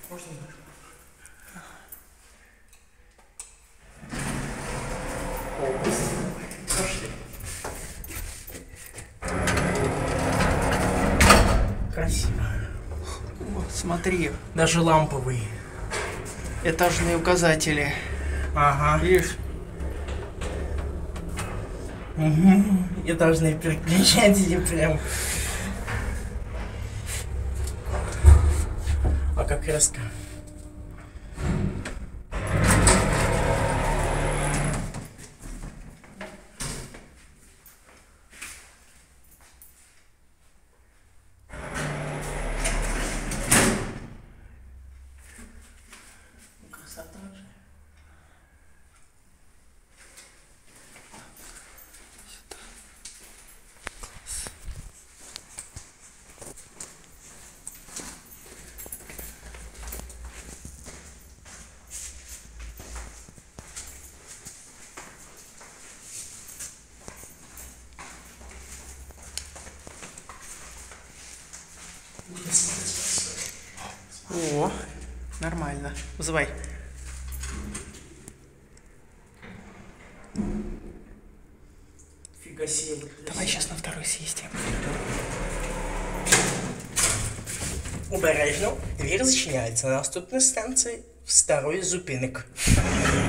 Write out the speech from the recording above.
Можно? Пошли. Красиво. Вот, смотри, даже ламповые этажные указатели. Ага. Видишь? Угу. Этажные переключатели прям. А как резко. Красота же. О, нормально. Вызывай. Фига себе. Давай сейчас на второй съездим. Обережно. Дверь зачиняется на наступной станции в старой зупинок.